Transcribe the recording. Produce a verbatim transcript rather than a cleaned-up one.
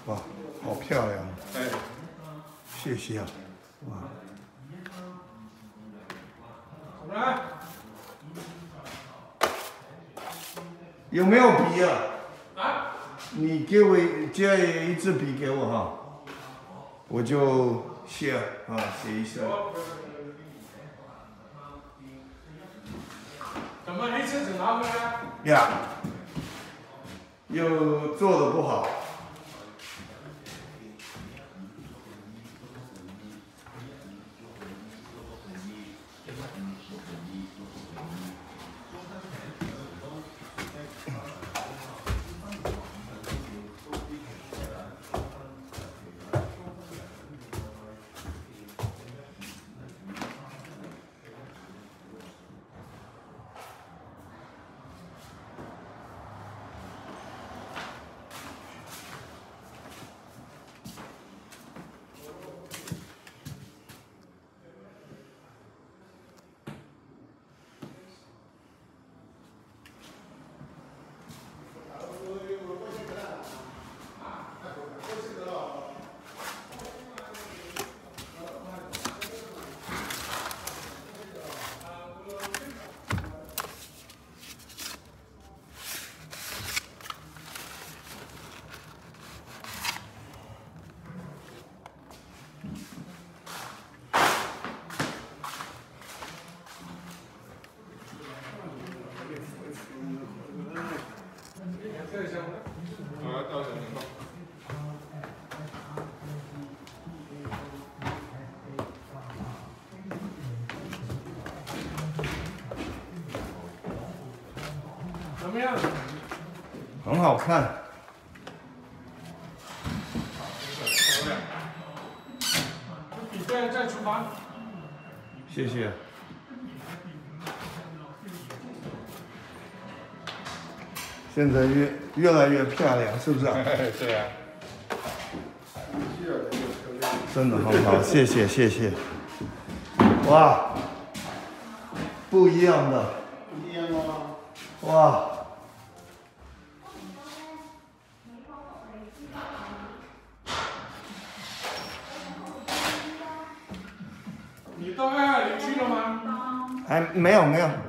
哇，好漂亮！ 哎， 谢谢啊，哇。 来， 有没有笔啊？ 啊？ 你给我借一支笔给我哈，我就写啊写一下。 怎么黑车子拿回来？ 呀，又做的不好。 怎么样？ 很好看。 比对再出发。 谢谢。现在越越来越漂亮，是不是啊？ 对呀。 真的很好，谢谢谢谢。哇，不一样的。 不一样吗？ 哇。 你到二二零去了吗？ 还没有没有。